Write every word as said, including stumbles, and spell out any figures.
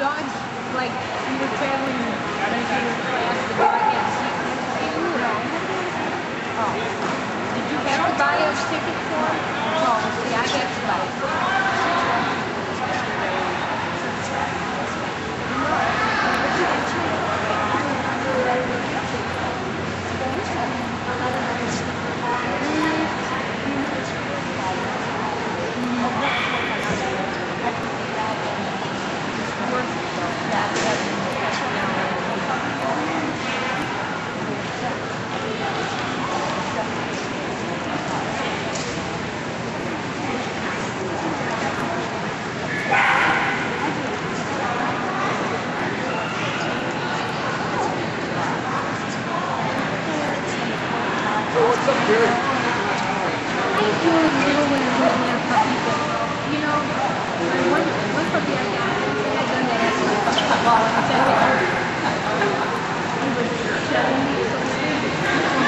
dogs, like, we were traveling in regular class, the dog had seat next to you? No. Oh. Did you have to buy a ticket for it? No, see, I had to buy it. What's up, Gary? I do a little when I'm looking at puppy, but, you know, my one, one puppy I got, I've done that after my puppy. Well, I said, he was seven weeks old.